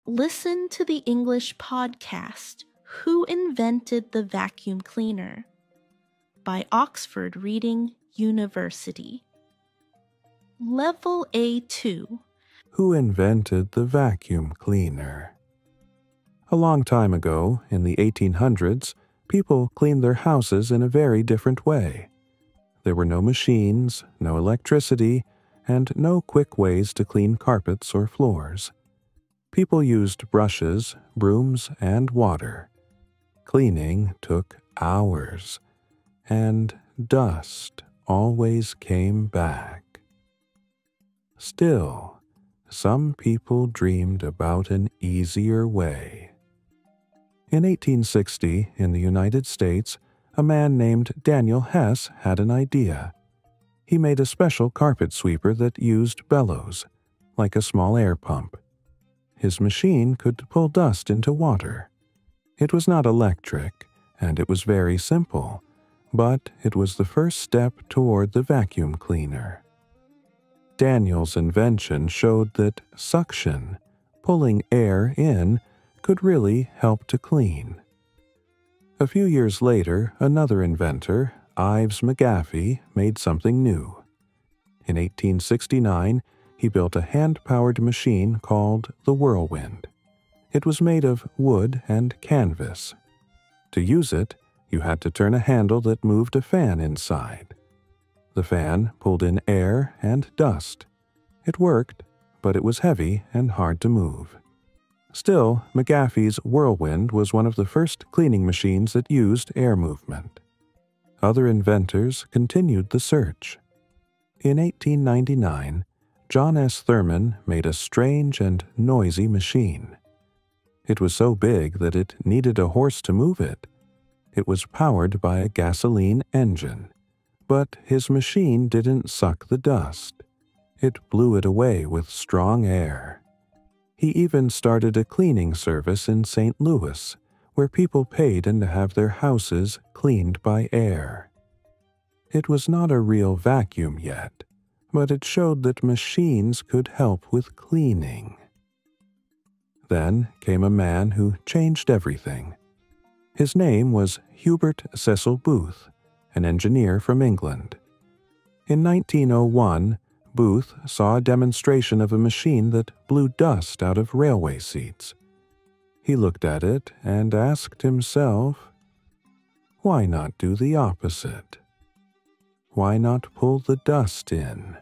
Listen to the English podcast, Who Invented the Vacuum Cleaner? By Oxford Reading University. Level A2. Who invented the vacuum cleaner? A long time ago, in the 1800s, people cleaned their houses in a very different way. There were no machines, no electricity, and no quick ways to clean carpets or floors. People used brushes, brooms, and water. Cleaning took hours, and dust always came back. Still, some people dreamed about an easier way. In 1860, in the United States, a man named Daniel Hess had an idea. He made a special carpet sweeper that used bellows, like a small air pump. His machine could pull dust into water. It was not electric, and it was very simple, but it was the first step toward the vacuum cleaner. Daniel's invention showed that suction, pulling air in, could really help to clean. A few years later, another inventor, Ives McGaffey, made something new. In 1869, he built a hand-powered machine called the Whirlwind. It was made of wood and canvas. To use it, you had to turn a handle that moved a fan inside. The fan pulled in air and dust. It worked, but it was heavy and hard to move. Still, McGaffey's Whirlwind was one of the first cleaning machines that used air movement. Other inventors continued the search. In 1899, John S. Thurman made a strange and noisy machine. It was so big that it needed a horse to move it. It was powered by a gasoline engine, but his machine didn't suck the dust. It blew it away with strong air. He even started a cleaning service in St. Louis, where people paid to have their houses cleaned by air. It was not a real vacuum yet, but it showed that machines could help with cleaning. Then came a man who changed everything. His name was Hubert Cecil Booth, an engineer from England. In 1901, Booth saw a demonstration of a machine that blew dust out of railway seats. He looked at it and asked himself, why not do the opposite? Why not pull the dust in?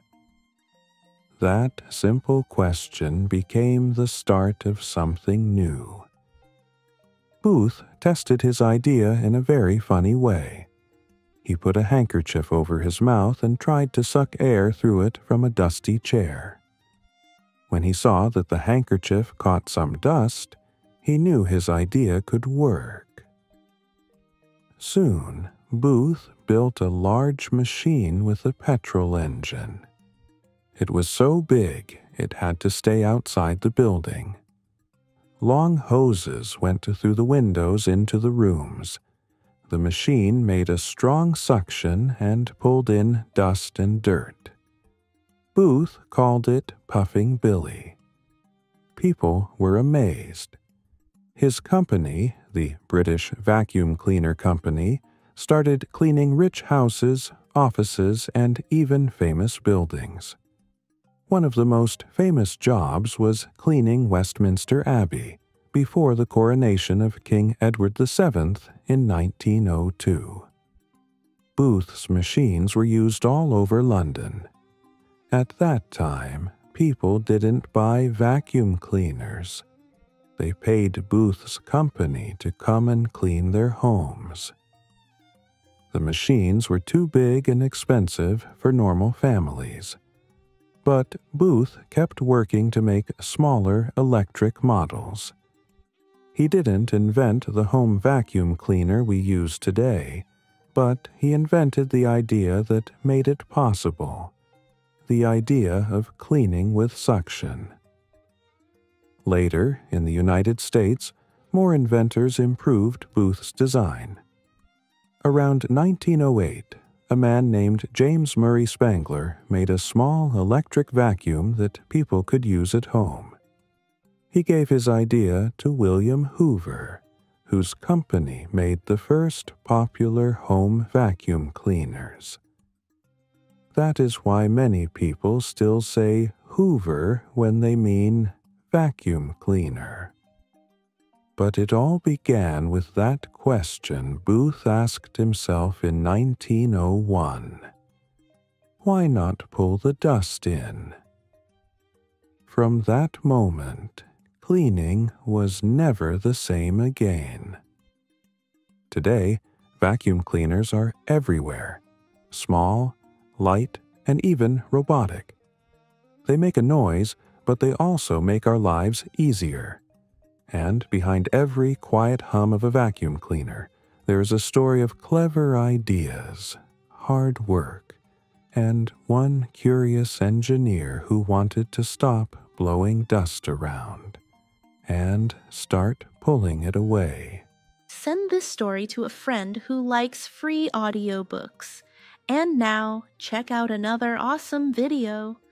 That simple question became the start of something new. Booth tested his idea in a very funny way. He put a handkerchief over his mouth and tried to suck air through it from a dusty chair. When he saw that the handkerchief caught some dust, he knew his idea could work. Soon, Booth built a large machine with a petrol engine. It was so big it had to stay outside the building. Long hoses went through the windows into the rooms. The machine made a strong suction and pulled in dust and dirt. Booth called it Puffing Billy. People were amazed. His company, the British Vacuum Cleaner Company, started cleaning rich houses, offices, and even famous buildings. One of the most famous jobs was cleaning Westminster Abbey before the coronation of King Edward VII in 1902. Booth's machines were used all over London. At that time, people didn't buy vacuum cleaners. They paid Booth's company to come and clean their homes. The machines were too big and expensive for normal families. But Booth kept working to make smaller electric models. He didn't invent the home vacuum cleaner we use today, but he invented the idea that made it possible, the idea of cleaning with suction. Later, in the United States, more inventors improved Booth's design. Around 1908, a man named James Murray Spangler made a small electric vacuum that people could use at home. He gave his idea to William Hoover, whose company made the first popular home vacuum cleaners. That is why many people still say Hoover when they mean vacuum cleaner. But it all began with that question Booth asked himself in 1901. Why not pull the dust in? From that moment, cleaning was never the same again. Today, vacuum cleaners are everywhere, small, light, and even robotic. They make a noise, but they also make our lives easier. And behind every quiet hum of a vacuum cleaner, there is a story of clever ideas, hard work, and one curious engineer who wanted to stop blowing dust around and start pulling it away. Send this story to a friend who likes free audiobooks. And now, check out another awesome video.